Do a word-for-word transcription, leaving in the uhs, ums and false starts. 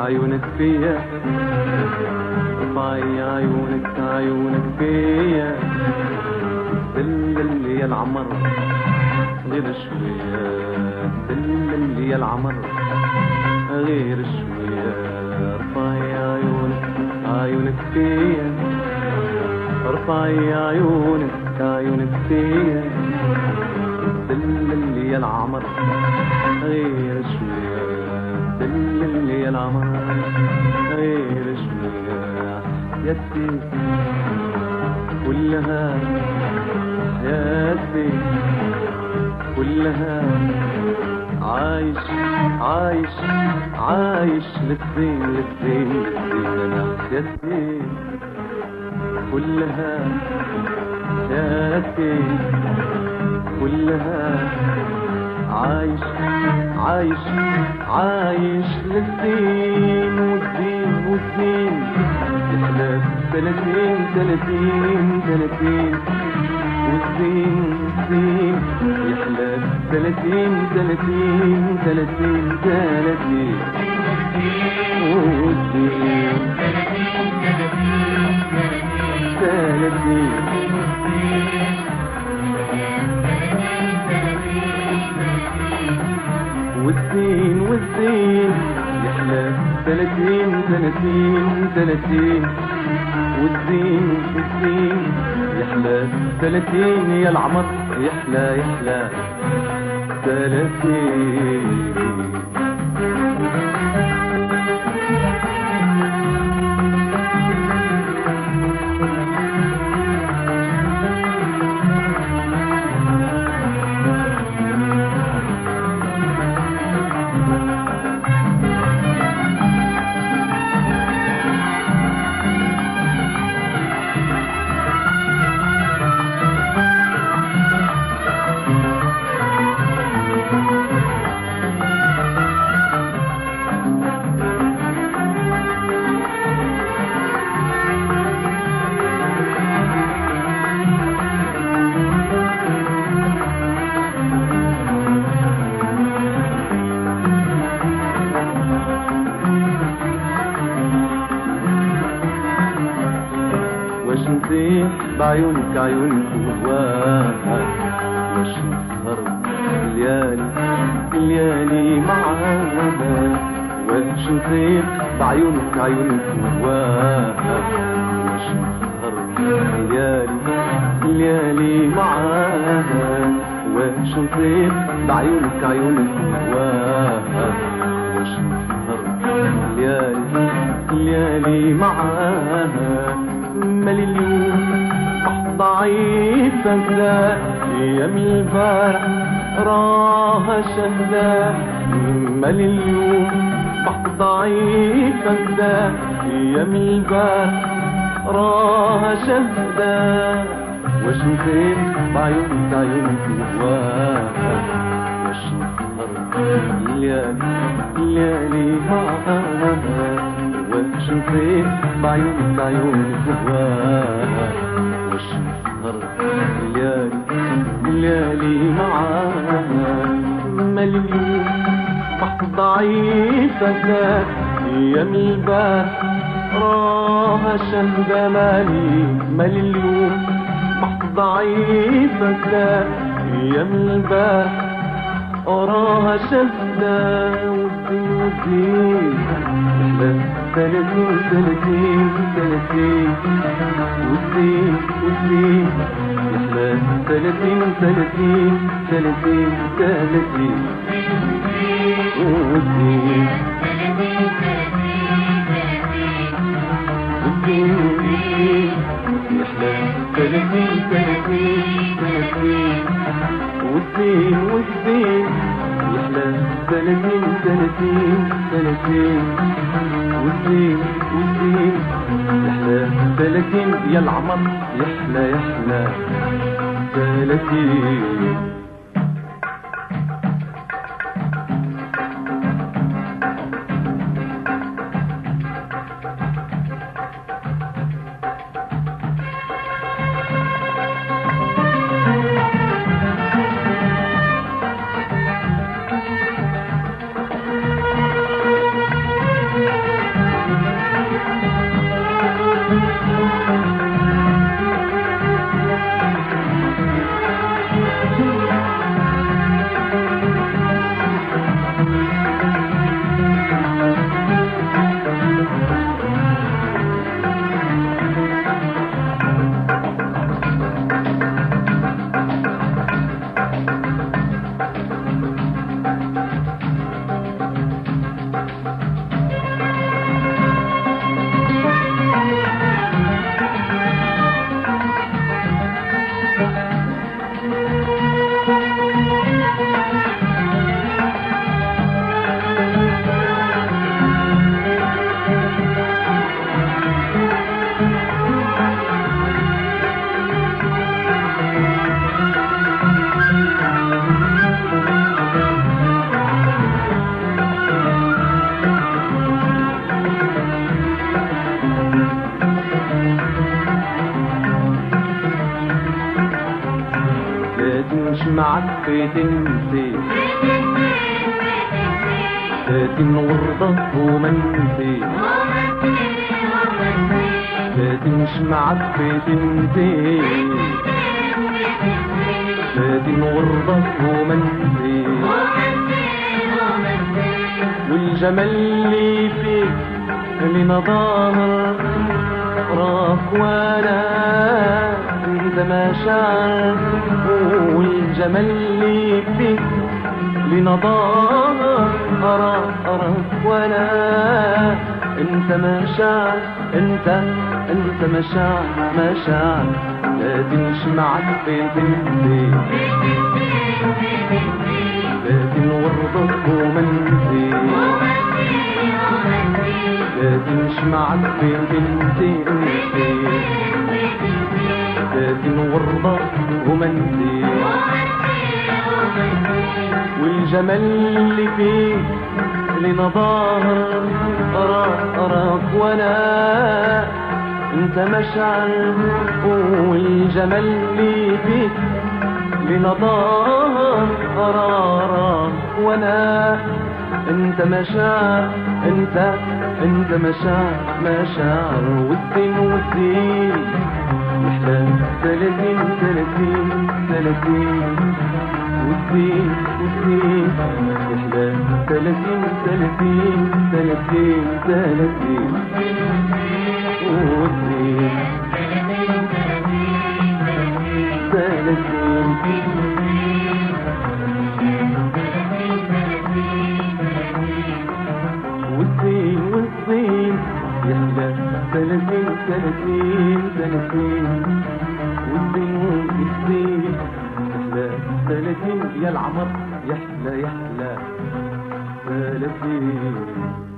عيونك فيا، ارفعي عيونك عيونك فيا، دلل لي العمر غير شوية، دلل لي العمر غير شوية، ارفعي عيونك عيونك فيا، ارفعي عيونك عيونك فيا، دلل لي العمر غير شوية، دلل لي العمر غير شوية، حياتي كلها حياتي كلها عايش عايش عايش للدين للدين للدين، انا حياتي كلها حياتي كلها عايش عايش عايش للدين، والدين والدين يحلى ثلاثين ثلاثين ثلاثين، والدين والدين يحلى ثلاثين ثلاثين ثلاثين ثلاثين، والدين ثلاثين والدين والدين يحلى ثلاثين ثلاثين ثلاثين، والدين والدين يحلى ثلاثين، يا العمر يحلى يحلى ثلاثين. نسيت بعيونك عيونك جواها، واش نسهر الليالي الليالي معاها، واش نسيت بعيونك عيونك جواها، واش نسهر الليالي الليالي معاها، واش نسيت بعيونك عيونك جواها، واش نسهر الليالي الليالي معاها، مالي اليوم بحط ضعيفة ايام البارح راها شهدة، مالي اليوم بحط ضعيفة ايام البارح راها شهدة، واش نسيت بعيونك عيونك جواها، واش نسهر الليالي الليالي معاها، واش نسيت بعيونك عيونك جواها، واش نسهر الليالي الليالي معاها، مالي اليوم بحط ضعيفة ايام البارح راها شهدة، مالي مالي اليوم بحط ضعيفة ايام البارح راها شهدة، والدين والدين ثلاثين ثلاثين ثلاثين، والدين والدين يحلى ثلاثين ثلاثين ثلاثين ثلاثين، والدين والدين والدين يحلى ثلاثين ثلاثين ثلاثين، والدين والدين يحلى ثلاثين ثلاثين ثلاثين، والدين والدين يحلى ثلاثين، يا العمر يحلى يحلى ثلاثين. شمعت بتنسي فاتن ورضة ومنسي فاتن شمعت بتنسي فاتن ورضة ومنسي والجمال اللي فيك اللي نظاهر راك وانا انت ما شعر والجمال اللي فيك اللي نظاهر اراك اراك وانا انت ما شعر انت انت ما شعر ما شعر لازم شمعت بتنسي لازم ورضك ومنسي لازم شمعت بتنسي لازم ورضك ومنسي والجمال اللي فيك اللي نظاهر أراك أراك وأنا أنت مشعر والجمال اللي فيك اللي نظاهر أراك وأنا أنت مشاعر أنت أنت مشاعر مشاعر والدين والدين يحلى ثلاثين ثلاثين ثلاثين والدين والدين يحلى ثلاثين ثلاثين ثلاثين ثلاثين والدين ثلاثين والدين والدين يحلى ثلاثين ثلاثين ثلاثين والدين والدين يحلى ثلاثين يا العمر يحلى يحلى ثلاثين